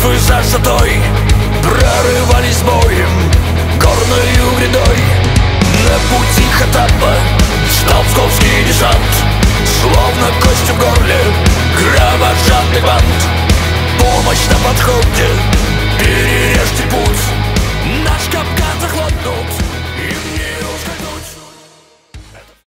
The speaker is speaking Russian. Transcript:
битвы за шатой прорывались боем горною грядой. На пути Хотапа стал псковский десант, словно кость в горле кровожадный бант. Помощь на подходе,